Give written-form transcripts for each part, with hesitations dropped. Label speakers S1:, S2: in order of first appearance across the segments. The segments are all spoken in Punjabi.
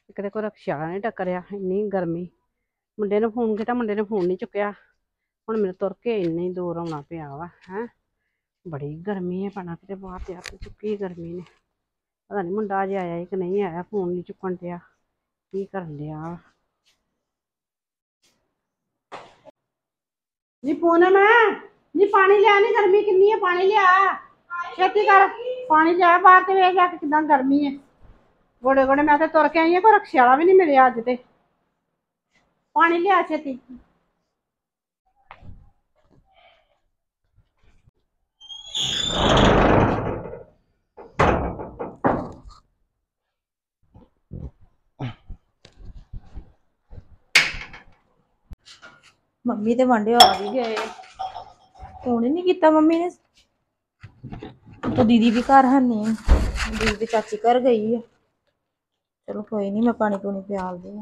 S1: ਕਿਤੇ ਕੋਈ ਰਕਸ਼ਾ ਨਹੀਂ ਟੱਕਰਿਆ। ਇੰਨੀ ਗਰਮੀ। ਮੁੰਡੇ ਨੂੰ ਫੋਨ ਕੀਤਾ, ਮੁੰਡੇ ਨੇ ਫੋਨ ਨਹੀਂ ਚੁੱਕਿਆ। ਹੁਣ ਮੈਨੂੰ ਤੁਰ ਕੇ ਇੰਨੀ ਦੂਰ ਆਉਣਾ ਪਿਆ ਵਾ ਹੈ। ਬੜੀ ਗਰਮੀ ਹੈ ਭੈਣਾ, ਕਿਤੇ ਬਾਹਰ ਤੇ ਅੱਤ ਚੁੱਕੀ ਗਰਮੀ ਨੇ। ਪਤਾ ਨਹੀਂ ਮੁੰਡਾ ਅਜੇ ਆਇਆ ਕਿ ਨਹੀਂ ਆਇਆ, ਫੋਨ ਨਹੀਂ ਚੁੱਕਣ ਡਿਆ। ਕੀ ਕਰਨ ਡਿਆ ਨੀ ਪੂਨਮ, ਨੀ ਪਾਣੀ ਲਿਆ, ਨੀ ਗਰਮੀ ਕਿੰਨੀ ਹੈ, ਪਾਣੀ ਲਿਆ ਛੇਤੀ ਕਰ। ਪਾਣੀ ਲਿਆ ਬਾਹਰ ਤੇ ਵੇਖ ਜਾ ਕੇ ਕਿਦਾਂ ਗਰਮੀ ਹੈ। ਗੋਡੇ ਗੋਡੇ ਮੈਂ ਤੇ ਤੁਰ ਕੇ ਆਈ ਹਾਂ, ਕੋਈ ਰਕਸ਼ੇ ਵਾਲਾ ਵੀ ਨਹੀਂ ਮਿਲਿਆ ਅੱਜ ਤੇ। ਪਾਣੀ ਲਿਆ ਛੇਤੀ।
S2: ਮੰਮੀ ਤੇ ਵਾਂਡੇ ਆ ਵੀ ਗਏ। ਫੋਨ ਹੀ ਨਹੀਂ ਕੀਤਾ ਮੰਮੀ ਨੇ। तो दीदी भी घर है नहीं, दीदी की चाची घर गई है। चलो कोई नहीं, मैं पानी पूनी प्याल दी।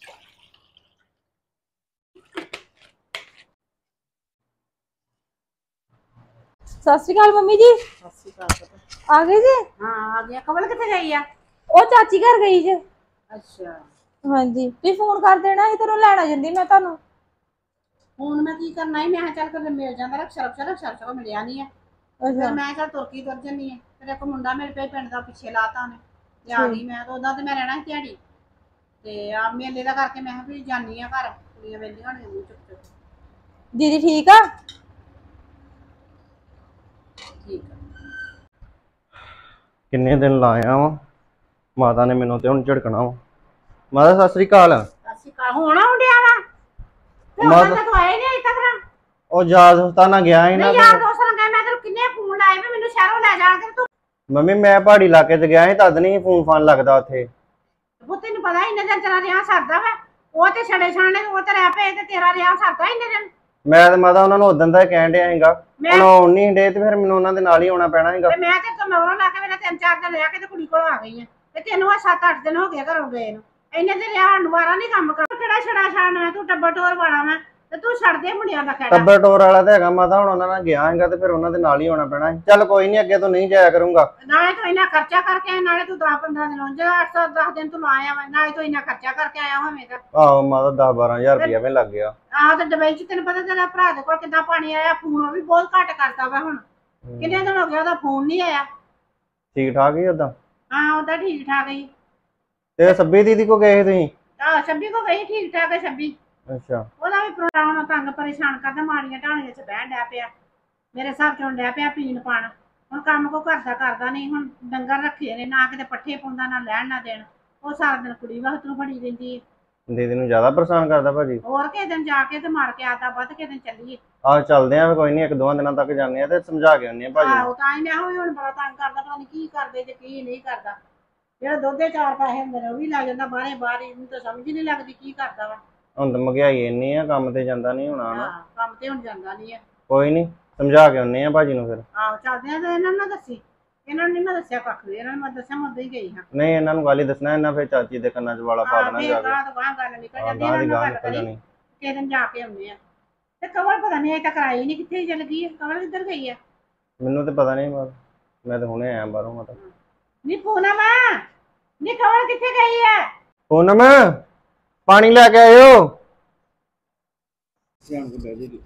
S2: सत श्री अकाल मम्मी जी। आ गई जी?
S1: हाँ आ गया। कमल कितने गई है?
S2: ओ चाची घर गई जे।
S1: अच्छा
S2: हाँ जी, तुम फोन कर देना ही, तेनों लैना जांदी मैं तुहानू।
S1: ਹੁਣ ਮੈਂ ਕੀ ਕਰਨਾ ਸੀ, ਮੈਂ ਚੱਲ ਕਰ ਮਿਲ ਜਾਂਦਾ ਰਕਸ਼ਾ ਮਿਲਿਆ ਨਹੀਂ ਹੈ। ਫਿਰ ਮੈਂ ਚੱਲ ਤੁਰਕੀ ਤੁਰ ਜੰਨੀ ਹੈ। ਫਿਰ ਇੱਕ ਮੁੰਡਾ ਮੇਰੇ ਪੇ ਪਿੰਡ ਦਾ ਪਿੱਛੇ ਲਾਤਾ ਉਹਨੇ ਤੇ ਆ ਗਈ ਮੈਂ। ਤਾਂ ਉਦਾਂ ਤੇ ਮੈਂ ਰਹਿਣਾ ਸੀ ਦਿਹਾੜੀ ਤੇ ਆ ਮੇਲੇ ਦਾ ਕਰਕੇ ਮੈਂ ਵੀ ਜਾਨੀ ਆ ਘਰ। ਕੁੜੀਆਂ ਵੇਲੀਆਂ ਹੋਣੀਆਂ ਮੂੰਹ ਚੁੱਕ ਚੁੱਕ।
S2: दीदी ठीक आ?
S1: ਠੀਕ ਆ।
S3: ਕਿੰਨੇ ਦਿਨ ਲਾਇਆ ਵਾ, ਮਾਤਾ ਨੇ ਮੈਨੂੰ ਤੇ ਹੁਣ ਝੜਕਣਾ ਵਾ। ਮਾਤਾ ਸਤਿ ਸ੍ਰੀ ਅਕਾਲ।
S1: ਅਸੀਂ ਕਾ ਹੋਣਾ ਹੁੰਦਿਆ ਵਾ ਤੇ ਉਹਨਾਂ ਦਾ ਤੂੰ ਆਏ ਨਹੀਂ ਅਜੇ ਤੱਕ ਨਾ।
S3: ਉਹ ਯਾਦ ਦੋਸਤਾਂ ਨਾਲ ਗਿਆ ਸੀ ਨਾ।
S1: ਨਹੀਂ ਯਾਰ ਦੋਸਤਾਂ ਨਾਲ ਗਏ, ਮੈਂ ਤੈਨੂੰ ਕਿੰਨੇ ਫੋਨ ਲਾਏ ਵੀ ਮੈਨੂੰ ਸ਼ਹਿਰੋਂ ਲੈ ਜਾ ਕੇ। ਤੂੰ
S3: ਮੰਮੀ ਮੈਂ ਪਹਾੜੀ ਇਲਾਕੇ 'ਚ ਗਿਆ ਸੀ, ਤਦ ਨਹੀਂ ਫੋਨ ਫਾਨ ਲੱਗਦਾ ਉੱਥੇ।
S1: ਉਹ ਤੈਨੂੰ ਪਤਾ ਇੰਨੇ ਦਿਨ ਤੇਰਾ ਰਿਹਾ ਸਰਦਾ ਵਾ। ਉਹ ਤੇ ਛੜੇ ਛਾਣੇ ਉਹ ਤੇ ਰਹਿ ਪਏ ਤੇ ਤੇਰਾ ਰਿਹਾ ਸਰਦਾ ਇੰਨੇ ਦਿਨ।
S3: ਮੈਂ ਤੇ ਮਾਤਾ ਉਹਨਾਂ ਨੂੰ ਉਦੋਂ ਦਾ ਕਹਿਣ ਡਿਆ ਸੀਗਾ, ਹੁਣ ਆਉਣ ਨਹੀਂ ਡੇ ਤੇ ਫਿਰ ਮੈਨੂੰ ਉਹਨਾਂ ਦੇ ਨਾਲ ਹੀ ਆਉਣਾ ਪੈਣਾ ਸੀਗਾ।
S1: ਤੇ ਮੈਂ ਤੇ ਕਮਰੋਂ ਲਾ ਕੇ ਮੇਰਾ 3-4 ਦਿਨ ਰਹਿ ਕੇ ਤੇ ਕੁੜੀ ਕੋਲ ਆ ਗਈ ਆ। ਤੇ ਤੈਨੂੰ ਆ 7-8 ਦਿਨ ਹੋ ਗਏ ਘਰੋਂ ਗਏ ਨੂੰ। ਇੰਨੇ ਦਿਨ ਰਿਹਾ ਦੁਬਾਰਾ ਨਹੀਂ ਕੰਮ ਕਰ। ਕਿਹੜਾ ਛੜਾ ਛਾਣ ਤੂੰ ਟੱਬਰ ਟੋਰ ਵਾਲਾ ਵਾ ਤੇ ਤੂੰ ਛੱਡ ਦੇ ਮੁੰਡਿਆਂ ਦਾ ਖੈੜਾ।
S3: ਟੱਬਰ ਟੋਰ ਵਾਲਾ ਤੇ ਹੈਗਾ ਮਾਤਾ, ਹੁਣ ਉਹਨਾਂ ਨਾਲ ਗਿਆ ਸੀਗਾ ਤੇ ਫਿਰ ਉਹਨਾਂ ਦੇ ਨਾਲ ਹੀ ਆਉਣਾ ਪੈਣਾ ਸੀ। ਚੱਲ ਕੋਈ ਨਹੀਂ, ਅੱਗੇ ਤੋਂ ਨਹੀਂ ਜਾਇਆ ਕਰੂੰਗਾ।
S1: ਨਾਲੇ ਤੂੰ ਇੰਨਾ ਖਰਚਾ ਕਰਕੇ ਆਇਆ, ਨਾਲੇ ਤੂੰ 10-15 ਦਿਨ ਹੁਣ ਜਿਹੜਾ 810 ਦਿਨ ਤੂੰ ਲਾਇਆ ਵਾ, ਨਾਲੇ ਤੂੰ ਇੰਨਾ ਖਰਚਾ ਕਰਕੇ ਆਇਆ ਹੋਵੇਂਗਾ।
S3: ਆਹੋ ਮਾਤਾ 10-12 ਹਜ਼ਾਰ ਰੁਪਇਆ ਵੀ ਲੱਗ ਗਿਆ।
S1: ਆਹ ਤੇ ਦੁਬਈ ਚ ਤੈਨੂੰ ਪਤਾ ਤੇਰਾ ਭਰਾ ਦੇ ਕੋਲ ਕਿੱਦਾਂ ਪਾਣੀ ਆਇਆ। ਫੋਨ ਉਹ ਵੀ ਬਹੁਤ ਘੱਟ ਕਰਦਾ ਵਾ ਹੁਣ। ਕਿੰਨੇ ਦਿਨ ਹੋ ਗਏ ਉਹਦਾ ਫੋਨ ਨਹੀਂ ਆਇਆ।
S3: ਠੀਕ ਠਾਕ ਹੀ ਓਦਾਂ?
S1: ਹਾਂ ਉਹਦਾ ਠੀਕ ਠਾਕ ਹੀ।
S3: ਤੇ ਸੱਬੀ ਦੀਦੀ ਕੋ ਗਏ ਤੁਸੀਂ?
S1: ਆਹ ਛੱਬੀ ਕੋ ਗਈ, ਠੀਕ ਠਾਕ ਹੈ ਛੱਬੀ।
S3: ਅੱਛਾ।
S1: ਉਹਦਾ ਵੀ ਪ੍ਰੋਗਰਾਮ ਤੰਗ ਪਰੇਸ਼ਾਨ ਕਰਦਾ, ਮਾੜੀਆਂ ਢਾਣੀਆਂ ਚ ਬਹਿਣ ਡਿਆ ਪਿਆ। ਮੇਰੇ ਹਿਸਾਬ ਚੋਂ ਡਿਆ ਪਿਆ ਪੀਣ ਪਾਣ। ਹੁਣ ਕੰਮ ਕੋ ਕਰਦਾ ਕਰਦਾ ਨਹੀਂ। ਹੁਣ ਡੰਗਰ ਰੱਖੇ ਨੇ, ਨਾ ਕਿਤੇ ਪੱਠੇ ਪਾਉਂਦਾ, ਨਾ ਲੈਣ ਨਾ ਦੇਣ। ਉਹ ਸਾਰਾ ਦਿਨ ਕੁੜੀ ਵਕਤ ਨੂੰ ਫੜੀ ਰਹਿੰਦੀ ਹੈ।
S3: ਦੀਦੀ ਨੂੰ ਜ਼ਿਆਦਾ ਪਰੇਸ਼ਾਨ ਕਰਦਾ ਭਾਜੀ?
S1: ਹੋਰ ਕਿਸੇ ਦਿਨ ਜਾ ਕੇ ਤੇ ਮਾਰ ਕੇ ਆਦਾ ਵੱਧ, ਕਿਸੇ ਦਿਨ ਚੱਲੀਏ।
S3: ਆਹ ਚੱਲਦੇ ਆ, ਕੋਈ ਨਹੀਂ 1-2 ਦਿਨਾਂ ਤੱਕ ਜਾਂਦੇ ਆ ਤੇ ਸਮਝਾ ਕੇ ਆਉਂਦੇ ਆ ਭਾਜੀ ਨੂੰ।
S1: ਆਹੋ ਤਾਂ ਹੀ ਮੈਂ ਹੁਣ ਬੜਾ ਤੰਗ ਕਰਦਾ, ਪਤਾ ਨਹੀਂ ਕੀ ਕਰਦੇ ਜੇ ਕੀ ਨਹੀਂ ਕਰਦਾ। ਜਿਹੜਾ ਦੁੱਧ ਦੇ 4 ਪੈਸੇ ਹੁੰਦੇ ਨੇ ਉਹ ਵੀ ਲੱਗ ਜਾਂਦਾ ਬਾਹਰੇ ਬਾਹਰ। ਇਹਨੂੰ ਤਾਂ ਸਮਝ ਨਹੀਂ ਲੱਗਦੀ ਕੀ ਕਰਦਾ ਵਾ।
S3: ਹੁਣ ਤਾਂ ਮਹਿੰਗਾਈ ਇੰਨੀ ਆ, ਕੰਮ ਤੇ ਜਾਂਦਾ ਨਹੀਂ ਹੋਣਾ ਨਾ।
S1: ਕੰਮ ਤੇ ਹੁਣ ਜਾਂਦਾ ਨਹੀਂ ਹੈ।
S3: ਕੋਈ ਨਹੀਂ, ਸਮਝਾ ਕੇ ਆਉਂਦੇ ਆ ਭਾਜੀ ਨੂੰ ਫਿਰ।
S1: ਆਹੋ ਚੱਲਦੇ ਆ। ਤੇ ਇਹਨਾਂ ਨੂੰ ਨਾ ਦੱਸੀ, ਇਹਨਾਂ ਨੂੰ ਨਹੀਂ ਮੈਂ ਦੱਸਿਆ ਕੱਖ ਵੀ। ਇਹਨਾਂ ਨੂੰ ਮੈਂ ਦੱਸਿਆ ਮੈਂ ਉਦੋਂ ਹੀ ਗਈ ਹਾਂ।
S3: ਨਹੀਂ ਇਹਨਾਂ ਨੂੰ ਗੱਲ ਹੀ ਦੱਸਣਾ, ਇਹਨਾਂ ਫਿਰ ਚਾਚੀ ਦੇ ਕੰਨਾਂ 'ਚ ਵਾਲਾ ਪਾ ਦੇਣਾ ਜਾ ਕੇ।
S1: ਗਾਂ ਤੋਂ ਗਾਂ ਗੱਲ ਨਿਕਲ ਜਾਂਦੀ।
S3: ਗਾਂ
S1: ਇਹਨਾਂ
S3: ਦੀ
S1: ਨੂੰ
S3: ਗਾਂ
S1: ਗੱਲ
S3: ਨਿਕਲ
S1: ਕਰੀ
S3: ਜਾਣੀ।
S1: ਕਿਸੇ ਦਿਨ ਜਾ ਕੇ ਆਉਂਦੇ ਆ। ਤੇ ਕਮਲ ਪਤਾ ਨਹੀਂ ਅਜੇ ਤੱਕ ਆਈ ਨਹੀਂ, ਕਿੱਥੇ ਚੱਲ ਗਈ ਹੈ ਕਮਲ? ਕਿੱਧਰ ਗਈ ਹੈ?
S3: ਮੈਨੂੰ ਤੇ ਪਤਾ ਨਹੀਂ, ਮੈਂ ਤਾਂ ਹੁਣੇ ਆਇਆ ਬਾਹਰੋਂ। ਮਤਲਬ
S1: ਨੀ ਪੂਨਮ, ਨੀ ਕਮਲ ਕਿੱਥੇ ਗਈ ਹੈ?
S3: ਪੂਨਮ ਪਾਣੀ ਲੈ ਕੇ ਆਇਓ। ਸਿਆਣ ਕੇ ਬਹਿ ਜੀ।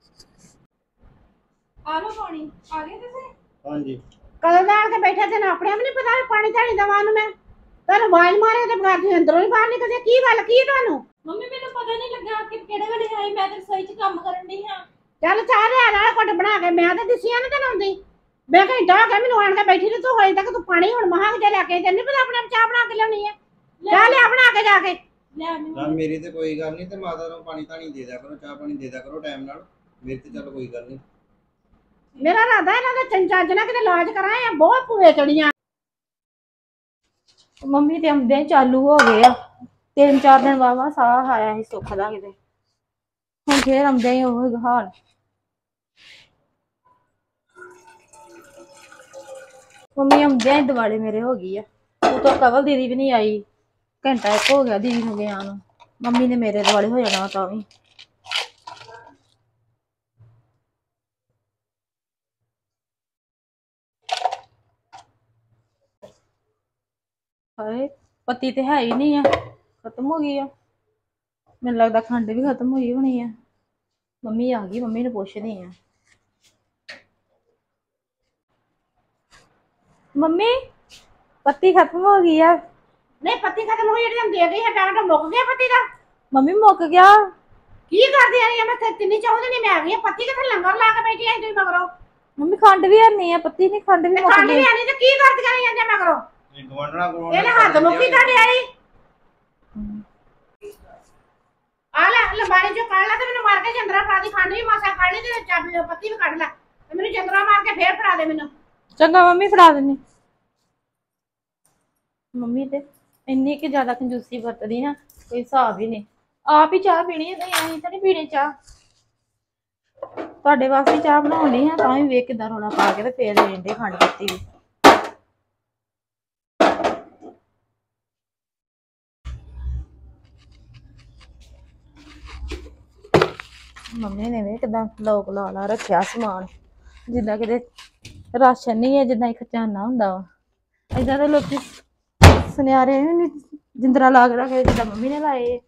S2: आ लो पानी। आ गए तुम?
S3: ਹਾਂਜੀ।
S1: ਕਦੋਂ ਦਾ ਆ ਕੇ ਬੈਠਾ, ਤੈਨੂੰ ਆਪਣੇ ਆਪ ਨਹੀਂ ਪਤਾ ਵੀ ਪਾਣੀ ਧਾਣੀ ਦਵਾਂ ਨੂੰ ਮੈਂ ਤੁਹਾਨੂੰ ਵਾਇਲ ਮਾਰੇ ਤੇ ਬਗਾਰ ਦੀ ਅੰਦਰੋਂ ਹੀ ਬਾਹਰ ਨਿਕਲਦੇ। ਕੀ ਗੱਲ ਕੀ ਤੁਹਾਨੂੰ?
S2: मम्मी मैंने पता नहीं लगा कि केड़े वेले आई। मैं तो रसोई च काम करन दी हां।
S1: ਚੱਲ ਚਾਹ ਲਿਆ ਨਾਲ ਘੁੱਟ ਬਣਾ ਕੇ। ਮੈਂ ਤਾਂ ਦਿਸਿਆ ਨਾ ਤੈਨੂੰ ਆਉਂਦੀ। ਮੈਂ ਘੰਟਾ ਹੋ ਗਿਆ ਮੈਨੂੰ ਆਣ ਕੇ ਬੈਠੀ ਤੇ ਤੂੰ ਹੋਈ ਤੱਕ ਤੂੰ ਪਾਣੀ ਹੁਣ ਮਹਾਂ ਜੇ ਲੈ ਕੇ। ਤੈਨੂੰ ਨਹੀਂ ਪਤਾ ਆਪਣੇ ਆਪ ਚਾਹ ਬਣਾ ਕੇ ਲਿਆਉਣੀ ਹੈ? ਚਾਹ ਲਿਆ ਬਣਾ ਕੇ ਜਾ ਕੇ।
S3: ਚੱਲ ਮੇਰੀ ਤੇ ਕੋਈ ਗੱਲ ਨਹੀਂ, ਤੇ ਮਾਤਾ ਨੂੰ ਪਾਣੀ ਧਾਣੀ ਦੇ ਦਿਆ ਕਰੋ, ਚਾਹ ਪਾਣੀ ਦੇ ਦਿਆ ਕਰੋ ਟਾਈਮ ਨਾਲ। ਮੇਰੇ ਤੇ ਚੱਲ ਕੋਈ ਗੱਲ ਨਹੀਂ।
S1: ਮੇਰਾ ਰਾਦਾ ਇਹਨਾਂ ਦਾ ਚੱਜ ਨਾਲ ਕਿਤੇ ਇਲਾਜ ਕਰਾਂ। ਇਹ ਬਹੁਤ ਭੂਏ ਚੜੀਆਂ।
S2: ਮੰਮੀ ਤੇ ਆਉਂਦੇ ਚਾਲੂ ਹੋ ਗਏ ਆ। 3-4 ਦਿਨ ਵਾਵਾ ਸਾਹ ਆਇਆ ਸੀ ਸੁੱਖ ਦਾ ਕਿਤੇ। ਹੁਣ ਫੇਰ ਆਉਂਦੇ ਹੀ ਉਹ ਹਾਲ। ਮੰਮੀ ਆਉਂਦੇ ਹੀ ਦਿਵਾਲੇ ਮੇਰੇ ਹੋ ਗਈ ਆ। ਉਹ ਤਾਂ ਕਵਲ ਦੀਦੀ ਵੀ ਨਹੀਂ ਆਈ। ਘੰਟਾ ਇੱਕ ਹੋ ਗਿਆ ਦੀਦੀ ਨੂੰ ਗਿਆ ਨੂੰ। ਮੰਮੀ ਨੇ ਮੇਰੇ ਦਿਵਾਲੇ ਹੋ ਜਾਣਾ ਤਾਂ ਵੀ। ਹਾਏ ਪੱਤੀ ਤੇ ਹੈ ਹੀ ਨਹੀਂ ਆ, ਖਤਮ ਹੋ ਗਈ ਆ। ਮੈਨੂੰ ਲੱਗਦਾ ਖੰਡ ਵੀ ਖਤਮ ਹੋਈ ਹੋਣੀ ਆ। ਮੰਮੀ ਆ ਗਈ, ਮੰਮੀ ਨੂੰ ਪੁੱਛਦੀ ਆ। ਮੰਮੀ ਪੱਤੀ ਖਤਮ ਹੋ ਗਈ ਆ।
S1: ਨਹੀਂ ਪੱਤੀ ਖਤਮ ਹੋਈ ਜਿਹੜੀ हम ਦੇ ਗਈ ਹੈ ਪੈਕਟ ਮੁੱਕ ਗਿਆ ਪੱਤੀ ਦਾ।
S2: ਮੰਮੀ ਮੁੱਕ ਗਿਆ।
S1: ਕੀ ਕਰਦੀ ਆ ਮੈਂ ਤੇ ਤਿੰਨੀ ਚਾਹੁੰਦੀ ਨਹੀਂ ਮੈਂ ਆ ਗਈ ਪੱਤੀ ਕਿੱਥੇ ਲੰਗਰ ਲਾ ਕੇ ਬੈਠੀ ਆ ਤੁਸੀਂ ਮਗਰੋਂ।
S2: ਮੰਮੀ ਖੰਡ ਵੀ ਹੈ ਨਹੀਂ ਆ, ਪੱਤੀ ਨਹੀਂ, ਖੰਡ ਵੀ ਮੁੱਕ
S1: ਖੰਡ
S2: ਗਈ।
S1: ਵੀ ਆਣੀ ਤੇ ਕੀ ਕਰਦੀਆਂ ਨੇ ਜਾਂਦੇ ਮਗਰੋਂ।
S3: ਇਹ ਗਵਾਂਢਣਾ
S1: ਇਹਨੇ ਹੱਥ ਮੁੱਕੀ ਤੁਹਾਡੇ ਵਾਲੀ। ਆ ਲੈ ਲੰਬਾਰੀ ਚੋਂ ਕੱਢ ਲੈ ਤੇ ਮੈਨੂੰ ਮਾਰ ਕੇ ਜੰਦਰਾ ਫੜਾ ਦੀ। ਖੰਡ ਵੀ ਮਾਸਾ ਕੱਢ ਲਈ ਤੇ ਚਾਬੀ ਪੱਤੀ ਵੀ ਕੱਢ ਲੈ ਤੇ ਮੈਨੂੰ ਜੰਦਰਾ ਮਾਰ ਕੇ ਫੇਰ ਫੜਾ ਦੇ ਮੈਨੂੰ।
S2: ਚੰਗਾ ਮੰਮੀ ਫੜਾ ਦਿੰਨੀ। ਮੰਮੀ ਤੇ ਇੰਨੀ ਕਿ ਜ਼ਿਆਦਾ ਕੰਜੂਸੀ ਵਰਤਦੀ ਨਾ, ਕੋਈ ਹਿਸਾਬ ਹੀ ਨਹੀਂ। ਆਪ ਹੀ ਚਾਹ ਪੀਣੀ ਹੈ, ਅਸੀਂ ਤਾਂ ਨਹੀਂ ਪੀਣੀ ਚਾਹ। ਤੁਹਾਡੇ ਵਾਸਤੇ ਚਾਹ ਬਣਾਉਣੀ ਆ ਤਾਂ ਵੀ ਵੇਖ ਕਿਦਾਂ ਰੋਣਾ ਪਾ ਕੇ ਤੇ ਫੇਰ ਲੈਂਦੇ ਖੰਡ ਪੱਤੀ ਵੀ। ਮੰਮੀ ਨੇ ਵੇਖ ਕਿਦਾਂ ਲੋਕ ਲਾ ਲਾ ਰੱਖਿਆ ਸਮਾਨ, ਜਿੱਦਾਂ ਕਿਤੇ ਰਾਸ਼ਨ ਨਹੀਂ ਹੈ, ਜਿੱਦਾਂ ਇੱਕ ਖਜ਼ਾਨਾ ਹੁੰਦਾ ਵਾ। ਏਦਾਂ ਦੇ ਲੋਕੀ ਸੁਨਿਆਰੇ ਨੀ ਜਿੰਦਰਾ ਲਾ ਕੇ ਰੱਖੇ ਜਿੱਦਾਂ ਮੰਮੀ ਨੇ ਲਾਏ।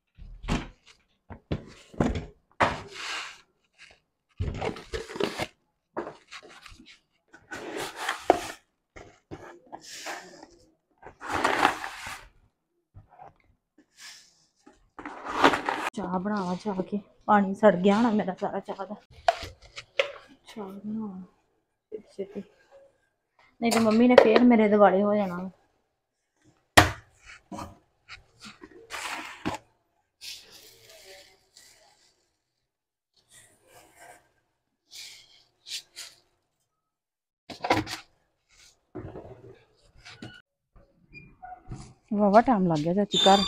S2: ਚਾਹ ਬਣਾਵਾ ਜਾ ਕੇ, ਪਾਣੀ ਸੜ ਗਿਆ ਹੋਣਾ ਮੇਰਾ ਸਾਰਾ ਚਾਹ ਦਾ। ਚਾਹ ਬਣਾਵਾ ਛੇਤੀ, ਨਹੀਂ ਤੇ ਮੰਮੀ ਨੇ ਫੇਰ ਮੇਰੇ ਦਿਵਾਲੇ ਹੋ ਜਾਣਾ।
S4: ਵਾਵਾ ਟਾਈਮ ਲੱਗ ਗਿਆ ਚਾਚੀ ਘਰ।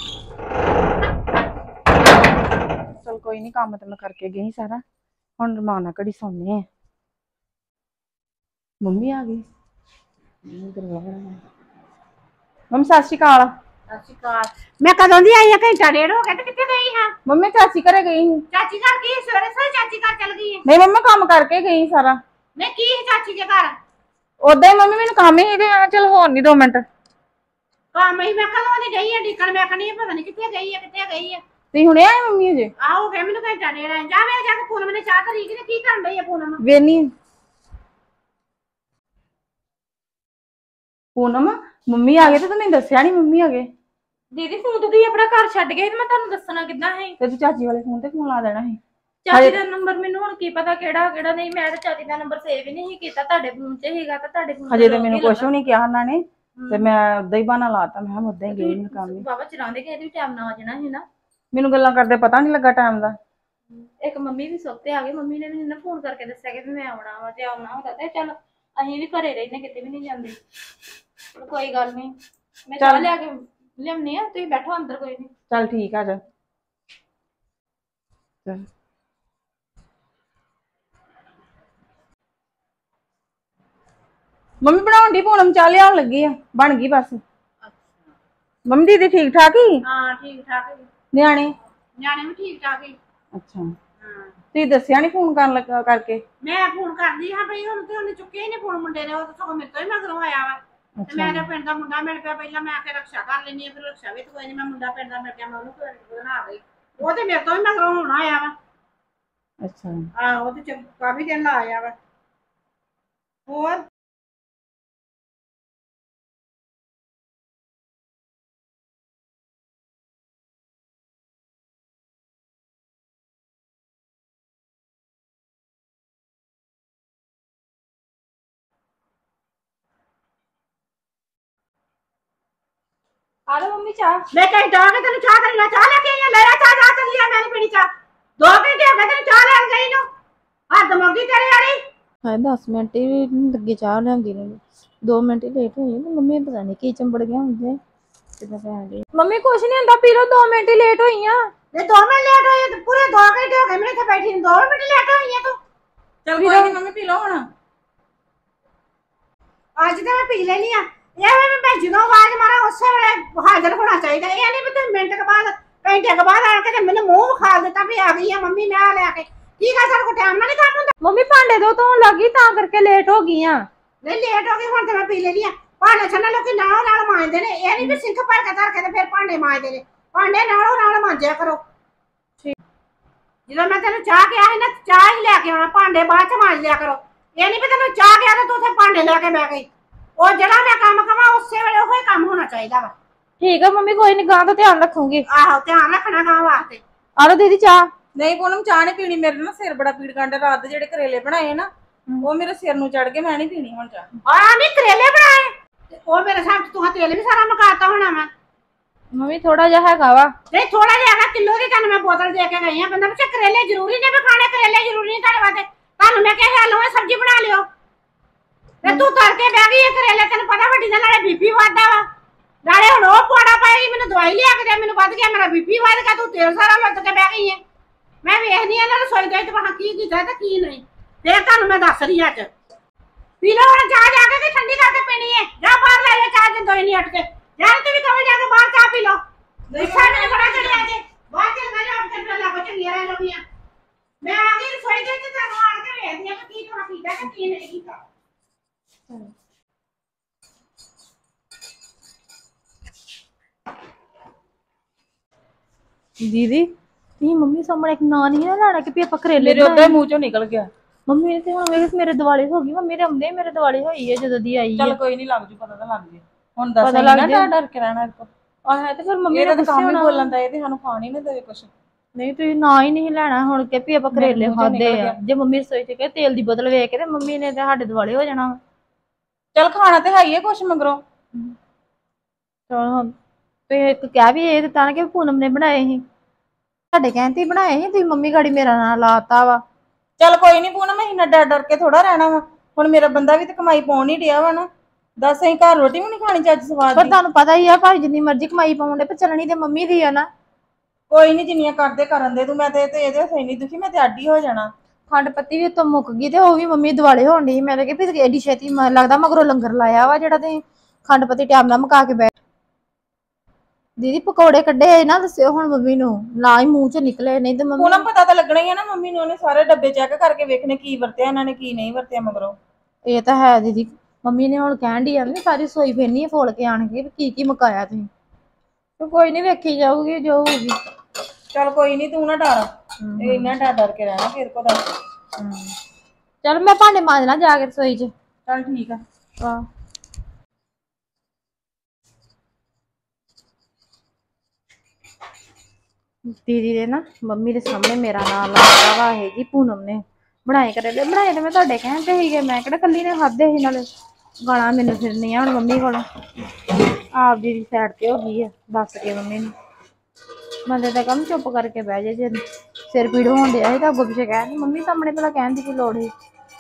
S4: ਚਲ ਕੋਈ ਨਹੀਂ, ਕੰਮ ਤੇ ਮੈਂ ਕਰਕੇ ਗਈ ਸਾਰਾ। ਹੁਣ ਰਮਾਨ ਨਾਲ ਘੜੀ ਸੌਂਦੇ ਆ। ਮੰਮੀ ਆ ਗਈ। ਮੰਮੀ ਸਤਿ ਸ਼੍ਰੀ ਅਕਾਲ।
S1: ਸਤਿ ਸ਼੍ਰੀ ਅਕਾਲ। ਮੈਂ ਕਦੋਂ ਦੀ ਆਈ ਆ? ਘੰਟਾ ਡੇਢ ਹੋ ਗਿਆ ਤੇ ਕਿੱਥੇ ਗਈ ਹਾਂ?
S4: ਮੰਮੀ ਚਾਚੀ ਘਰੇ ਗਈ ਸੀ।
S1: ਚਾਚੀ ਘਰ ਕੀ ਸਵੇਰੇ ਸਵੇਰੇ ਚਾਚੀ ਘਰ ਚਲ ਗਈ ਹੈ?
S4: ਨਹੀਂ ਮੰਮੀ ਕੰਮ ਕਰਕੇ ਗਈ ਸਾਰਾ।
S1: ਨਹੀਂ ਕੀ ਹੈ ਚਾਚੀ ਦੇ ਘਰ?
S4: ਉਦਾਂ ਹੀ ਮੰਮੀ ਮੈਨੂੰ ਕੰਮ ਹੀ ਤੇ ਚਲ ਹੋਰ ਨਹੀਂ 2 ਮਿੰਟ।
S1: ਕੰਮ ਹੀ ਮੈਂ ਕਦੋਂ ਦੀ ਗਈ ਆ ਢੀਕਣ। ਮੈਂ ਕਹਿੰਦੀ ਪਤਾ ਨਹੀਂ ਕਿੱਥੇ ਗਈ ਆ ਕਿੱਥੇ ਗਈ ਆ।
S4: ਤੁਸੀਂ ਹੁਣੇ ਆਏ ਮੰਮੀ ਅਜੇ?
S1: ਆਹੋ ਗਏ ਮੈਨੂੰ ਘੰਟਾ ਡੇਢ ਆ। ਜਾ ਵੇ ਜਾ ਕੇ ਪੂਨਮ ਨੇ ਚਾਹ ਧਰੀ ਕਿ ਕੀ ਕਰਨ ਡਈ ਆ ਪੂਨਮ?
S4: ਵੇਨੀ ਪੂਨਮ ਮੰਮੀ ਆ ਗਏ ਤੇ ਤੂੰ ਦੱਸਿਆ ਨਹੀਂ ਮੰਮੀ ਆ ਗਏ।
S2: ਦੀਦੀ ਫੋਨ ਤੇ ਤੁਸੀਂ ਆਪਣਾ ਘਰ ਛੱਡ ਗਏ ਤੇ ਮੈਂ ਤੁਹਾਨੂੰ ਦੱਸਣਾ ਕਿੱਦਾਂ ਹੈ?
S4: ਤੇ ਤੂੰ ਚਾਚੀ ਵਾਲੇ ਫੋਨ ਤੇ ਫੋਨ ਲਾ ਦੇਣਾ ਸੀ।
S2: ਚਾਚੀ ਦਾ ਨੰਬਰ ਮੈਨੂੰ ਹੁਣ ਕੀ ਪਤਾ ਕਿਹੜਾ ਕਿਹੜਾ ਨਹੀਂ। ਮੈਂ ਤਾਂ ਚਾਚੀ ਦਾ ਨੰਬਰ ਸੇਵ ਹੀ ਨਹੀਂ ਕੀਤਾ, ਤੁਹਾਡੇ ਫੋਨ 'ਚ ਹੀਗਾ ਤਾਂ ਤੁਹਾਡੇ ਫੋਨ
S4: ਹਜੇ ਤੇ ਮੈਨੂੰ ਕੁਛ ਵੀ ਨਹੀਂ ਕਿਹਾ ਉਹਨਾਂ ਨੇ ਤੇ ਮੈਂ ਉਦਾਂ ਹੀ ਬਹਾਨਾ ਲਾਤਾ। ਮੈਂ ਕਿਹਾ ਉਦਾਂ ਹੀ ਗਈ ਨਹੀਂ ਕੰਮ।
S2: ਬਾਬਾ ਚਰਾਉਂਦੇ ਕਿ ਇਹਦੇ ਵੀ ਟਾਈਮ ਨਾ ਆ ਜਾਣਾ ਸੀ ਨਾ।
S4: ਮੈਨੂੰ ਗੱਲਾਂ ਕਰਦੇ ਪਤਾ ਨਹੀਂ ਲੱਗਾ ਟਾਈਮ ਦਾ।
S2: ਇੱਕ ਮੰਮੀ ਵੀ ਸੁੱਤੇ ਆ ਗਏ। ਮੰਮੀ ਨੇ ਮੈਨੂੰ ਫੋਨ ਕਰਕੇ ਦੱਸਿਆ ਕਿ ਮੈਂ ਆਉਣਾ ਵਾ, ਤੇ ਆਉਣਾ ਹੁੰਦਾ ਤੇ ਚੱਲ ਅਸੀਂ ਵੀ ਘਰੇ ਰਹਿੰਦੇ, ਕਿਤੇ ਵੀ ਨਹੀਂ ਜਾਂਦੇ। ਕੋਈ ਗੱਲ ਨਹੀਂ, ਮੈਂ ਚਾਹ ਲਿਆ ਕੇ ਲਿਆਉਣੀ ਆ, ਤੁਸੀਂ ਬੈਠੋ ਅੰਦਰ, ਕੋਈ ਨਹੀਂ।
S4: ਚੱਲ ਠੀਕ ਆ ਜਾ। ਚੱਲ ਮੰਮੀ ਬਣਾਉਣ ਦੀ ਪੂਨਮ ਚਾਹ ਲਿਆਉਣ ਲੱਗੀ ਆ, ਬਣ ਗਈ ਬਸ। ਮੰਮੀ ਦੀਦੀ ਠੀਕ ਠਾਕ ਹੀ?
S1: ਹਾਂ ਠੀਕ ਠਾਕ ਹੀ।
S4: ਨਿਆਣੇ
S1: ਨਿਆਣੇ ਵੀ ਠੀਕ ਠਾਕ ਹੀ।
S4: ਅੱਛਾ,
S1: ਹਾਂ
S4: ਤੁਸੀਂ ਦੱਸਿਆ ਨਹੀਂ ਫੋਨ ਕਰਨ ਲੱਗਾ ਕਰਕੇ?
S1: ਮੈਂ ਫੋਨ ਕਰਦੀ ਹਾਂ ਬਈ ਹੁਣ ਤੇ ਉਹਨੇ ਚੁੱਕਿਆ ਹੀ ਨਹੀਂ ਫੋਨ ਮੁੰਡੇ ਨੇ। ਉਹ ਤਾਂ ਸਗੋਂ ਮੇਰੇ ਤੋਂ ਹੀ ਮਗਰੋਂ ਆਇਆ ਵਾ ਤੇ ਮੈਂ ਪਿੰਡ ਦਾ ਮੁੰਡਾ ਮਿਲ ਪਿਆ। ਪਹਿਲਾਂ ਮੈਂ ਆ ਕੇ ਰਕਸ਼ਾ ਕਰ ਲੈਣੀ ਆ, ਫਿਰ ਰਕਸ਼ਾ ਵੀ ਕੋਈ ਨਹੀਂ, ਮੈਂ ਮੁੰਡਾ ਪਿੰਡ ਦਾ ਮਿਲ ਗਿਆ, ਮੈਂ ਉਹਨੂੰ ਬਣਾ ਗਈ। ਉਹ ਤੇ ਮੇਰੇ ਤੋਂ ਹੀ ਮਗਰੋਂ ਹੁਣ ਆਇਆ ਵਾ।
S4: ਅੱਛਾ
S1: ਆਹੋ ਉਹ ਤੇ ਕਾਫੀ ਦਿਨ ਲਾ ਆਇਆ ਵਾ। ਹੋਰ
S2: ਆ ਲਓ ਮੰਮੀ ਚਾਹ।
S1: ਮੈਂ ਘੰਟਾ ਹੋ ਗਿਆ ਤੈਨੂੰ ਚਾਹ ਕਰੀ ਨਾ। ਚਾਹ ਲੈ ਕੇ ਆਈ ਆ, ਲੈ ਆ ਚਾਹ। ਚਾਹ ਚੱਲੀ ਆ, ਮੈਂ ਨਹੀਂ ਪੀਣੀ ਚਾਹ। 2 ਘੰਟੇ ਹੋ ਗਏ ਤੈਨੂੰ ਚਾਹ ਲੈਣ ਗਈ ਨੂੰ। ਹੱਦ ਮੰਗੀ ਤੇਰੇ ਵਾਲੀ।
S2: ਹਾਂ 10 ਮਿੰਟ ਹੀ ਲੱਗੇ ਚਾਹ ਲਿਆਉਂਦੀ ਨੂੰ। 2 ਮਿੰਟ ਹੀ ਲੇਟ ਹੋਈ ਤੇ ਮੰਮੀ ਪਤਾ ਨਹੀਂ ਕੀ ਚੰਬੜ ਗਿਆ ਹੁੰਦੇ ਕਿਦਾਂ ਭੈਣ ਦੀ। ਮੰਮੀ ਕੁਛ ਨਹੀਂ ਹੁੰਦਾ, ਪੀ ਲਓ। 2 ਮਿੰਟ ਹੀ ਲੇਟ ਹੋਈ ਆ।
S1: ਇਹ 2 ਮਿੰਟ ਲੇਟ ਹੋਈ ਤੇ ਪੂਰੇ 2 ਘੰਟੇ ਹੋ ਗਏ ਮੇਰੇ ਇੱਥੇ ਬੈਠੀ ਨੂੰ। 2 ਮਿੰਟ ਲੇਟ ਹੋਈ ਆ ਤੂੰ।
S4: ਚੱਲ ਕੋਈ ਨਹੀਂ ਮੰਮੀ ਪੀ ਲਓ ਹੁਣ।
S1: ਅੱਜ ਤਾਂ ਮੈਂ ਪੀ ਲੈਣੀ ਆ। ਇਹ ਮੈਂ ਜਦੋਂ ਆਵਾਜ਼ ਮਾਰਾਂ ਉਸੇ ਵੇਲੇ ਹਾਜ਼ਰ ਹੋਣਾ ਚਾਹੀਦਾ। ਇਹ ਨਹੀਂ ਵੀ ਤੂੰ ਮਿੰਟ ਕੇ ਬਾਅਦ ਘੰਟੇ ਕੇ ਬਾਅਦ ਆਣ ਕੇ ਤੇ ਮੈਨੂੰ ਮੂੰਹ ਵਿਖਾ ਦਿੱਤਾ ਵੀ ਆ ਗਈ ਆ ਮੰਮੀ ਮੈਂ ਲੈ ਕੇ। ਕੀ ਕਰ ਸਾਡੇ ਕੋਲ ਟਾਈਮ ਨਾਲ ਨਹੀਂ ਕੰਮ ਹੁੰਦਾ?
S2: ਮੰਮੀ ਭਾਂਡੇ ਦੋ ਧੋਣ ਲੱਗੀ ਤਾਂ ਕਰਕੇ ਲੇਟ ਹੋ ਗਈ ਆ।
S1: ਨਹੀਂ ਲੇਟ ਹੋ ਗਈ ਹੁਣ ਤੇ ਮੈਂ ਪੀ ਲੈਣੀ ਆ। ਭਾਂਡੇ ਛੰਨਾ ਲੋਕੀ ਨਾਲ ਮਾਂਜਦੇ ਨੇ, ਇਹ ਨਹੀਂ ਵੀ ਸਿੰਖ ਭਰ ਕੇ ਧਰ ਕੇ ਤੇ ਫਿਰ ਭਾਂਡੇ ਮਾਂਜਦੇ ਨੇ। ਭਾਂਡੇ ਨਾਲ ਮਾਂਜਿਆ ਕਰੋ। ਜਦੋਂ ਮੈਂ ਤੈਨੂੰ ਚਾਹ ਕਿਹਾ ਸੀ ਨਾ, ਚਾਹ ਹੀ ਲੈ ਕੇ ਆਉਣਾ, ਭਾਂਡੇ ਬਾਅਦ ਚ ਮਾਂਜ ਲਿਆ ਕਰੋ। ਇਹ ਨਹੀਂ ਵੀ ਤੈਨੂੰ ਚਾਹ ਕਿਹਾ ਤੇ ਤੂੰ ਉੱਥੇ ਭਾਂਡੇ ਲੈ ਕੇ ਬਹਿ ਗਈ। ਉਹ ਜਿਹੜਾ ਮੈਂ ਕੰਮ ਕਵਾਂ ਉਸੇ ਵੇਲੇ ਉਹੀ ਕੰਮ ਹੋਣਾ ਚਾਹੀਦਾ ਵਾ।
S2: ਠੀਕ ਆ ਮੰਮੀ, ਕੋਈ ਨਹੀਂ, ਗਾਂ ਦਾ ਧਿਆਨ ਰੱਖੂਗੀ।
S1: ਆਹੋ ਧਿਆਨ ਰੱਖਣਾ ਗਾਂ ਵਾਸਤੇ।
S2: ਆ ਲਓ ਦੀਦੀ ਚਾਹ।
S4: ਨਹੀਂ ਪੂਨਮ ਚਾਹ ਨਹੀਂ ਪੀਣੀ, ਮੇਰੇ ਨਾ ਸਿਰ ਬੜਾ ਪੀੜ ਕਰਨ ਡਿਆ। ਰਾਤ ਦੇ ਜਿਹੜੇ ਕਰੇਲੇ ਬਣਾਏ ਨਾ ਉਹ ਮੇਰੇ ਸਿਰ ਨੂੰ ਚੜ ਕੇ, ਮੈਂ ਨਹੀਂ ਪੀਣੀ ਹੁਣ ਚਾਹ।
S1: ਆ ਨਹੀਂ ਕਰੇਲੇ ਬਣਾਏ ਤੇ ਉਹ ਮੇਰੇ ਸਾਹਮਣੇ ਤੂੰ ਤੇਲ ਵੀ ਸਾਰਾ ਮੁਕਾਤਾ ਹੋਣਾ ਵਾ।
S2: ਮੰਮੀ ਥੋੜਾ ਜਿਹਾ ਹੈਗਾ ਵਾ।
S1: ਨਹੀਂ ਥੋੜਾ ਜਿਹਾ ਹੈਗਾ, ਕਿਲੋ ਦੀ ਤੁਹਾਨੂੰ ਮੈਂ ਬੋਤਲ ਦੇ ਕੇ ਗਈ ਆ। ਬੰਦਾ ਬੱਚਾ ਕਰੇਲੇ ਜ਼ਰੂਰੀ ਨੇ ਵੀ ਖਾਣੇ, ਕਰੇਲੇ ਜ਼ਰੂਰੀ ਨਹੀਂ ਤੁਹਾਡੇ ਵਾਸਤੇ। ਤੁਹਾਨੂੰ ਮੈਂ ਕਿਹਾ ਲਓ ਸਬਜ਼ੀ ਬਣਾ ਲਿਓ ਤੇ ਤੂੰ ਤਰ ਕੇ ਬਹਿ ਗਈ ਇਹ ਕਰੇਲੇ। ਤੈਨੂੰ ਪਤਾ ਵੱਡੀ ਦਾ ਨਾਲੇ ਬੀਪੀ ਵੱਧਦਾ ਵਾ, ਨਾਲੇ ਹੁਣ ਉਹ ਪੁਆੜਾ ਪਾਏਗੀ। ਮੈਨੂੰ ਦਵਾਈ ਲਿਆ ਕੇ ਦੇ, ਮੈਨੂੰ ਵੱਧ ਗਿਆ, ਮੇਰਾ ਬੀਪੀ ਵੱਧ ਗਿਆ। ਤੂੰ ਤੇਲ ਸਾਰਾ ਲੱਦ ਕੇ ਬਹਿ ਗਈ ਹੈ। ਮੈਂ ਵੇਖਦੀ ਆ ਨਾ ਰਸੋਈ ਦੇ ਵਿੱਚ ਬਾਹਰ ਕੀ ਕੀਤਾ ਤੇ ਕੀ ਨਹੀਂ, ਫੇਰ ਤੁਹਾਨੂੰ ਮੈਂ ਦੱਸ ਰਹੀ ਅੱਜ। ਪੀ ਲਓ ਹੁਣ ਚਾਹ ਜਾ ਕੇ, ਠੰਡੀ ਕਰਕੇ ਪੀਣੀ ਹੈ। ਜਾ ਬਾਹਰ ਲੈ ਜਾ ਚਾਹ, ਜਦੋਂ ਨਹੀਂ ਹਟ ਕੇ ਯਾਰ ਤੂੰ ਵੀ ਕਹੋ ਜਾ ਕੇ ਬਾਹਰ ਚਾਹ ਪੀ ਲਓ। ਗੁੱਸਾ ਮੈਨੂੰ ਬੜਾ ਚੜਿਆ ਜੇ, ਬਾਹਰ ਚੱਲ ਮੈਂ ਜਾ ਕੇ ਤੇ ਲਾਗੋ ਚੰਗੀਆਂ ਰਹਿ ਲੋਗੀਆਂ। ਮੈਂ ਆ ਗਈ ਰਸੋਈ ਦੇ ਵਿੱਚ, ਤੁਹਾਨੂੰ ਆਣ ਕੇ ਵੇਖਦੀ ਆ ਕਿ ਕੀ ਖਾਣਾ ਕੀਤਾ ਤੇ ਕੀ ਨਹੀਂ ਕੀਤਾ।
S2: ਦੀਦੀ ਤੁਸੀਂ ਮੰਮੀ ਸਾਹਮਣੇ ਇੱਕ ਨਾਂ ਨਹੀਂ ਨਾ ਲੈਣਾ ਕਿ ਵੀ ਆਪਾਂ ਕਰੇਲੇ
S4: ਮੇਰੇ ਉੱਧਰ ਮੂੰਹ ਚੋਂ ਨਿਕਲ ਗਿਆ।
S2: ਮੰਮੀ ਨੇ ਤੇ ਹੁਣ ਮੇਰੇ ਦਿਵਾਲੇ ਹੋ ਗਈ। ਮੰਮੀ ਦੇ ਆਉਂਦੇ ਮੇਰੇ ਦਿਵਾਲੇ ਹੋਈ ਹੈ ਜਦੋਂ ਦੀ ਆਈ ਹੈ।
S4: ਚੱਲ ਕੋਈ ਨਹੀਂ, ਲੱਗ ਜੂ, ਪਤਾ ਤਾਂ ਲੱਗ ਜੇ। ਹੁਣ ਦੱਸ ਨਾ ਡਰ ਕੇ ਰਹਿਣਾ ਇੱਕੋ।
S2: ਆਹ ਤੇ ਫਿਰ ਮੰਮੀ
S4: ਇਹਦਾ ਤਾਂ ਕੰਮ ਹੀ ਬੋਲਣ ਦਾ, ਇਹ ਤੇ ਸਾਨੂੰ ਖਾਣ ਹੀ ਨਾ ਦੇਵੇ ਕੁਛ।
S2: ਨਹੀਂ ਤੁਸੀਂ ਨਾ ਹੀ ਨਹੀਂ ਲੈਣਾ ਹੁਣ ਕਿ ਵੀ ਆਪਾਂ ਕਰੇਲੇ ਖਾਦੇ ਆ। ਜੇ ਮੰਮੀ ਰਸੋਈ ਚ ਕਹੇ ਤੇਲ ਦੀ ਬੋਤਲ ਵੇਖ ਕੇ ਤੇ ਮੰਮੀ ਨੇ ਤੇ ਸਾਡੇ ਦਿਵਾਲੇ ਹੋ ਜਾਣਾ।
S4: ਚੱਲ ਖਾਣਾ ਤੇ ਹੈ ਹੀ ਹੈ ਕੁਛ ਮਗਰੋਂ।
S2: ਚਲ ਤੇ ਇੱਕ ਕਹਿ ਵੀ ਇਹ ਤਾਂ ਕਿ ਪੂਨਮ ਨੇ ਬਣਾਏ ਸੀ, ਸਾਡੇ ਕਹਿੰਦੇ ਬਣਾਏ ਸੀ, ਤੁਸੀਂ ਮੰਮੀ ਗਾੜੀ ਮੇਰਾ ਨਾਂ ਲਾਤਾ ਵਾ।
S4: ਚੱਲ ਕੋਈ ਨਹੀਂ ਪੂਨਮ, ਅਸੀਂ ਨਾ ਡਰ ਕੇ ਥੋੜਾ ਰਹਿਣਾ ਵਾ। ਹੁਣ ਮੇਰਾ ਬੰਦਾ ਵੀ ਤੇ ਕਮਾਈ ਪਾਉਣ ਹੀ ਡਿਆ ਵਾ ਨਾ। ਦੱਸ ਅਸੀਂ ਘਰ ਰੋਟੀ ਵੀ ਨਹੀਂ ਖਾਣੀ ਚੱਜ ਸਵਾਦ
S2: ਪਰ
S4: ਦੀ।
S2: ਤੁਹਾਨੂੰ ਪਤਾ ਹੀ ਆ ਭਾਈ ਜਿੰਨੀ ਮਰਜ਼ੀ ਕਮਾਈ ਪਾਉਂਦੇ ਪਰ ਚੱਲਣੀ ਤੇ ਮੰਮੀ ਦੀ ਆ ਨਾ।
S4: ਕੋਈ ਨਹੀਂ, ਜਿੰਨੀਆਂ ਕਰਦੇ ਕਰਨ ਦੇ ਤੂੰ। ਮੈਂ ਤੇ ਇਹਦੇ ਹੱਥ ਨਹੀਂ ਦੁਖੀ, ਮੈਂ ਤੇ ਆਡੀ ਹੋ ਜਾਣਾ।
S2: ਖੰਡ ਪੱਤੀ ਵੀ ਉੱਤੋਂ ਮੁੱਕ ਗਈ ਤੇ ਉਹ ਵੀ ਮੰਮੀ ਦਿਵਾਲੇ ਹੋਣ ਡਈ। ਮੈਂ ਤਾਂ ਕਿਹਾ ਵੀ ਐਡੀ ਛੇਤੀ ਲੱਗਦਾ ਮਗਰੋਂ ਲੰਗਰ ਲਾਇਆ ਵਾ ਜਿਹੜਾ ਤੇ ਖੰਡ ਪੱਤੀ ਟਾਈਮ ਨਾਲ ਮੁਕਾ ਕੇ ਬੈ। ਦੀਦੀ ਪਕੌੜੇ ਕੱਢੇ ਨਾ ਦੱਸਿਓ ਹੁਣ ਮੰਮੀ ਨੂੰ, ਨਾ ਹੀ ਮੂੰਹ ਚ ਨਿਕਲੇ, ਨਹੀਂ ਤੇ ਮੰਮੀ
S4: ਪੂਨਮ ਪਤਾ ਤਾਂ ਲੱਗਣਾ ਹੀ ਆ ਨਾ ਮੰਮੀ ਨੂੰ। ਉਹਨੇ ਸਾਰੇ ਡੱਬੇ ਚੈੱਕ ਕਰਕੇ ਵੇਖਣੇ ਕੀ ਵਰਤਿਆ ਇਹਨਾਂ ਨੇ, ਕੀ ਨਹੀਂ ਵਰਤਿਆ ਮਗਰੋਂ।
S2: ਇਹ ਤਾਂ ਹੈ ਦੀਦੀ। ਮੰਮੀ ਨੇ ਹੁਣ ਕਹਿਣ ਡਈ ਆ ਵੀ ਸਾਰੀ ਸੋਈ ਫੇਰਨੀ ਫੋਲ ਕੇ ਆਣ ਕੇ ਵੀ ਕੀ ਮੁਕਾਇਆ ਤੁਸੀਂ। ਤੇ ਕੋਈ ਨਹੀਂ ਵੇਖੀ ਜਾਊਗੀ ਜੋ ਹੋਊਗੀ।
S4: ਚੱਲ ਕੋਈ ਨਹੀਂ, ਤੂੰ ਨਾ ਡਰ। ਇਹ ਇੰਨਾ ਡਰ ਕੇ ਰਹਿਣਾ ਫਿਰ ਕੋ ਦੱਸ।
S2: ਚਲ ਮੈਂ ਭਾਂਡੇ ਮਾਂਜਣਾ ਜਾ ਕੇ ਰਸੋਈ ਚ।
S4: ਚੱਲ ਠੀਕ ਆ।
S2: ਆਹ ਦੀਦੀ ਦੇ ਨਾ ਮੰਮੀ ਦੇ ਸਾਹਮਣੇ ਮੇਰਾ ਨਾਮ ਲਾਇਆ ਵਾ ਇਹ ਜੀ ਪੂਨਮ ਨੇ ਬਣਾਏ ਕਰੇਲੇ। ਬਣਾਏ ਤੇ ਮੈਂ ਤੁਹਾਡੇ ਕਹਿੰਦੇ ਸੀਗੇ, ਮੈਂ ਕਿਹੜਾ ਕੱਲੀ ਨੇ ਖਾਦੇ ਸੀ। ਨਾਲੇ ਗਾਲਾਂ ਮੈਨੂੰ ਫਿਰਨੀ ਆ ਹੁਣ ਮੰਮੀ ਕੋਲ। ਆਪ ਦੀ ਸਾਈਡ ਤੇ ਹੋ ਗਈ ਆ ਦੱਸ ਕੇ ਮੰਮੀ ਨੂੰ। ਬੰਦੇ ਦਾ ਕੰਮ ਚੁੱਪ ਕਰਕੇ ਬਹਿ ਜੇ। ਜੇ ਸਿਰ ਪੀੜ ਹੋਣ ਡਿਆ ਸੀ ਤਾਂ ਅੱਗੋਂ ਪਿੱਛੇ ਕਹਿ ਮੰਮੀ ਸਾਹਮਣੇ ਪਹਿਲਾਂ ਕਹਿਣ ਦੀ ਕੀ ਲੋੜ ਸੀ।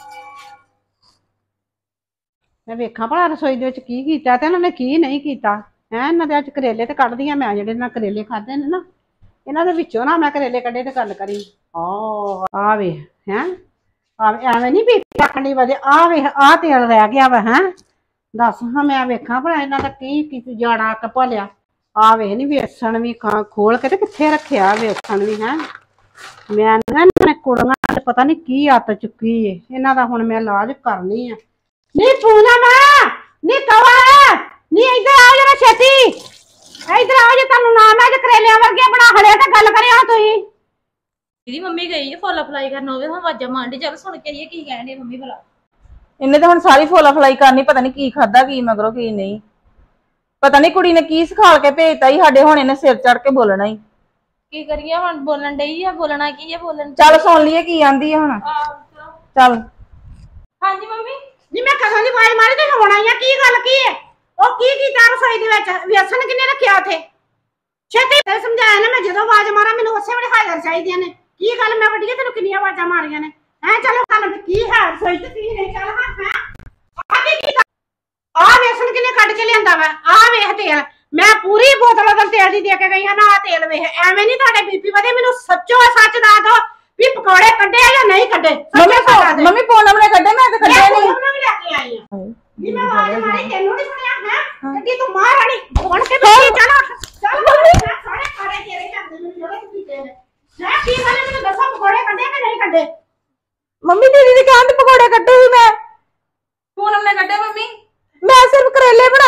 S1: ਮੈਂ ਵੇਖਾਂ ਭਲਾ ਰਸੋਈ ਦੇ ਵਿੱਚ ਕੀ ਕੀਤਾ ਤੇ ਇਹਨਾਂ ਨੇ ਕੀ ਨਹੀਂ ਕੀਤਾ ਹੈ। ਇਹਨਾਂ ਦੇ ਅੱਜ ਕਰੇਲੇ ਤੇ ਕੱਢਦੀ ਆ ਮੈਂ, ਜਿਹੜੇ ਨਾਲ ਕਰੇਲੇ ਖਾਦੇ ਨੇ ਨਾ ਇਹਨਾਂ ਦੇ ਵਿੱਚੋਂ ਨਾ ਮੈਂ ਕਰੇਲੇ ਕੱਢੇ ਤੇ ਗੱਲ ਕਰੀ। ਆ ਵੇ ਹੈ, ਐਵੇਂ ਨਹੀਂ ਵੀ ਆਖਣੀ ਵਧੇ। ਆ ਵੇ ਆ ਤੇਲ ਰਹਿ ਗਿਆ ਵਾ ਹੈ। ਦੱਸ ਹਾਂ ਮੈਂ ਵੇਖਾਂ ਭਲਾ ਇਹਨਾਂ ਦਾ ਕੀ ਜਾਣਾ ਕਪਲਿਆ। ਆ ਵੇ ਨੀ ਵੇਸਣ ਵੀ ਖੋਲ ਕੇ ਤੇ ਕਿੱਥੇ ਰੱਖਿਆ ਵੇਸਣ ਵੀ ਹੈ। ਮੈਂ ਨਾ ਕੁੜੀਆਂ ਪਤਾ ਨੀ ਕੀ ਆਤ ਚੁੱਕੀ ਏ ਇਹਨਾਂ ਦਾ। ਹੁਣ ਮੈਂ ਇਲਾਜ ਕਰਨੀ ਆ। ਨੀ ਪੂਨਮ ਨੀ ਕਵਾ ਨੀ ਇੱਧਰ ਆ ਜਰਾ ਛੇਤੀ, ਇੱਧਰ ਆ ਜੇ। ਤੁਹਾਨੂੰ ਨਾਮ ਹੈ ਜੇ ਕਰੇਲਿਆਂ ਵਰਗੇ ਬਣਾ ਖੜੇ ਤੇ ਗੱਲ ਕਰਿਆ ਤੁਸੀਂ।
S2: ਦੀਦੀ ਮੰਮੀ ਗਈ ਹੈ ਫੋਲਾ ਫਲਾਈ ਕਰਨ, ਹੋਵੇ ਹੁਣ ਆਵਾਜ਼ਾਂ ਮਾਰਦੀ। ਚੱਲ ਸੁਣ ਕੇ ਆਈਏ ਕੀ ਕਹਿਣ ਮੰਮੀ ਭਲਾ।
S4: ਇਹਨੇ ਤਾਂ ਹੁਣ ਸਾਰੀ ਫੋਲਾ ਫਲਾਈ ਕਰਨੀ, ਪਤਾ ਨਹੀਂ ਕੀ ਖਾਦਾ ਕੀ ਮਗਰੋਂ ਕੀ ਨਹੀਂ। ਪਤਾ ਨਹੀਂ ਕੁੜੀ ਨੇ ਕੀ ਸਿਖਾਲ ਕੇ ਭੇਜਤਾ ਹੀ ਸਾਡੇ। ਹੁਣ ਇਹਨੇ ਸਿਰ ਚੜ ਕੇ ਬੋਲਣਾ ਹੀ।
S2: ਕੀ ਕਰੀਏ ਹੁਣ, ਬੋਲਣ ਡਈ ਆ। ਬੋਲਣਾ ਕੀ ਹੈ ਬੋਲਣ।
S4: ਚੱਲ ਸੁਣ ਲਈਏ ਕੀ ਆਂਦੀ ਆ ਹੁਣ। ਚੱਲ।
S2: ਹਾਂਜੀ ਮੰਮੀ।
S1: ਨੀ ਮੈਂ ਕਦੋਂ ਦੀ ਆਵਾਜ਼ ਮਾਰੀ ਤੇ ਹੁਣ ਆਈ ਆ। ਕੀ ਗੱਲ ਕੀ ਹੈ? ਉਹ ਕੀ ਕੀਤਾ ਰਸੋਈ ਦੇ ਵਿੱਚ? ਵੇਸਣ ਕਿੰਨੇ ਰੱਖਿਆ ਉੱਥੇ? ਛੇਤੀ ਤੇ ਸਮਝਾਇਆ ਨਾ ਮੈਂ, ਜਦੋਂ ਆਵਾਜ਼ ਮਾਰਾਂ ਮੈਨੂੰ ਉਸੇ ਵੇਲੇ ਹਾਜ਼ਰ ਚਾਹੀਦੀਆਂ ਨੇ। ਕੀ ਗੱਲ ਮੈਂ ਵੱਡੀ ਤੈਨੂੰ ਕਿੰਨੀਆਂ ਆਵਾਜ਼ਾਂ ਮਾਰੀਆਂ ਨੇ ਹੈ? ਚਲੋ ਗੱਲ ਕੀ ਹੈ ਰਸੋਈ ਚ ਕੀ ਨਹੀਂ। ਚੱਲ ਹਾਂ ਹੈ ਆ ਕੀ ਕੀਤਾ? ਆ ਵੇਸਣ ਕਿੰਨੇ ਕੱਢ ਕੇ ਲਿਆਂਦਾ ਵਾ? ਆ ਵੇਖ ਤੇਲ ਮੈਂ ਪੂਰੀ ਬੋਤਲ ਉਹਦਾ ਤੇਲ ਦੀ ਦੇ ਕੇ ਗਈ ਹਾਂ ਨਾ। ਆ ਤੇਲ ਵੇਖ, ਐਵੇਂ ਨਹੀਂ ਤੁਹਾਡੇ ਬੀਪੀ ਵਧੇ। ਮੈਨੂੰ ਸੱਚੋ ਸੱਚ ਦੱਸ ਦੋ ਵੀ ਪਕੌੜੇ ਕੱਢੇ ਜਾਂ ਨਹੀਂ ਕੱਢੇ।
S4: ਮੰਮੀ ਪੂਨਮ ਨੇ ਕੱਢੇ, ਮੈਂ ਤਾਂ ਕੱਢੇ ਨਹੀਂ।
S1: ਮੈਂ ਵੀ ਲੈ ਕੇ ਆਈ ਆ। ਨੀ ਮੈਂ ਆਵਾਜ਼ ਮਾਰੀ ਤੈਨੂੰ ਨਹੀਂ ਸੁਣਿਆ ਹੈ? ਗੱਡੀ ਤੂੰ ਮਾਰ ਆਣੀ ਬਣ ਕੇ ਬੈਠੀ। ਚਲੋ ਚੱਲ ਮੰਮੀ ਸਾਰੇ ਖਾੜੇ ਤੇਰੇ ਕਰਦੇ ਮੈਨੂੰ ਜਿਹੜੇ ਤੁਸੀਂ ਦੇ ਮੈਂ ਕੀ ਗੱਲ ਮੈਨੂੰ ਦੱਸੋ ਪਕੌੜੇ ਕੱਢੇ ਕਿ ਨਹੀਂ ਕੱਢੇ?
S4: ਮੰਮੀ ਦੀਦੀ ਦੀ ਕਹਿਣ ਤੇ ਪਕੌੜੇ ਕੱਢੇ ਸੀ ਮੈਂ। ਪੂਨਮ ਨੇ ਕੱਢੇ ਮੰਮੀ। ਮੈਂ ਸਿਰਫ ਕਰੇਲੇ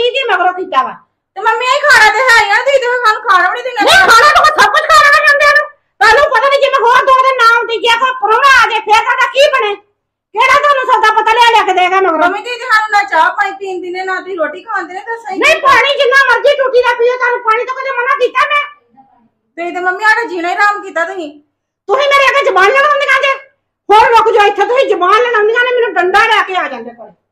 S1: ਕੀ ਕੀ ਮਗਰੋਂ ਕੀਤਾ ਵਾ
S4: ਤੇ ਮੰਮੀ ਇਹ ਖਾਣਾ ਤੇ ਹੈ ਹੀ ਆ, ਤੁਸੀਂ ਤੇ ਸਾਨੂੰ ਖਾਣਾ ਵੀ ਨਹੀਂ
S1: ਨਹੀਂ
S4: ਦੇਣਾ।
S1: ਖਾਣਾ ਤਾਂ ਸਭ ਕੁਝ ਖਾਣਾ ਜਾਂਦੇ ਨੂੰ ਤੁਹਾਨੂੰ ਪਤਾ ਨਹੀਂ ਜਿਵੇਂ ਹੋਰ 2 ਦਿਨ ਨਾ ਆਉਂਦੀ ਜੇ ਕੋਈ ਪ੍ਰਾਹੁਣਾ ਆ ਜਾਏ ਫੇਰ ਸਾਡਾ ਕੀ ਬਣੇ ਕਿਹੜਾ ਤੁਹਾਨੂੰ ਸੌਦਾ ਪਤਾ ਲਿਆ ਕੇ ਦੇਗਾ ਮਗਰੋਂ
S4: ਮੰਮੀ ਤੁਸੀਂ ਤੇ ਸਾਨੂੰ ਨਾ ਚਾਹ ਪਾਣੀ ਪੀਣ ਦਿੰਦੇ ਨਾ ਤੁਸੀਂ ਰੋਟੀ ਖਾਂਦੇ ਨੇ, ਤਾਂ ਸਹੀ
S1: ਨਹੀਂ ਪਾਣੀ ਜਿੰਨਾ ਮਰਜ਼ੀ ਟੂਟੀ ਦਾ ਪੀਓ ਤੁਹਾਨੂੰ ਪਾਣੀ ਤੋਂ ਕਦੇ ਮਨਾ ਕੀਤਾ ਮੈਂ
S4: ਤੁਸੀਂ ਤੇ ਮੰਮੀ ਸਾਡਾ ਜੀਣਾ ਹੀ ਹਰਾਮ ਕੀਤਾ ਤੁਸੀਂ।
S1: ਤੁਸੀਂ ਮੇਰੇ ਅੱਗੇ ਜ਼ਬਾਨ ਲੜਾਉਂਦੀਆਂ ਜੇ ਹੋਰ ਰੁਕ ਜਾਓ ਇੱਥੇ ਤੁਸੀਂ ਜ਼ਬਾਨ ਲੜਾਉਂਦੀਆਂ ਨੇ ਮੈਨੂੰ ਡੰਡਾ ਲੈ ਕੇ ਆ ਜਾਂਦੇ ਕੋਲ